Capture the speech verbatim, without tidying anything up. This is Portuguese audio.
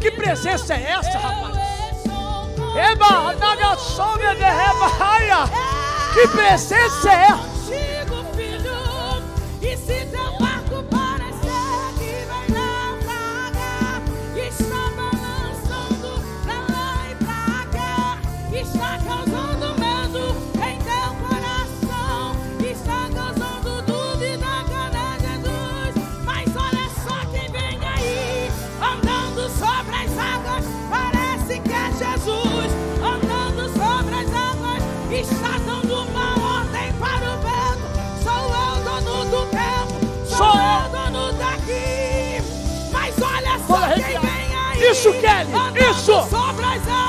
Que presença é essa, rapaz? Eba, naga sombra de reba, raia. Que presença é essa? Contigo, filho, e se teu barco parecer que vai naufragar, está balançando pra lá e pra cá, está causando medo em teu coração, está causando dúvida, cadê Jesus? Mas olha só quem vem aí, andando sobre as águas, parece que é Jesus, andando sobre as águas, está dando uma ordem para o vento. Sou eu dono do tempo, sou Sou eu dono daqui. Mas olha só Olha, quem vem aí, isso, Kelly, andando isso. sobre as águas.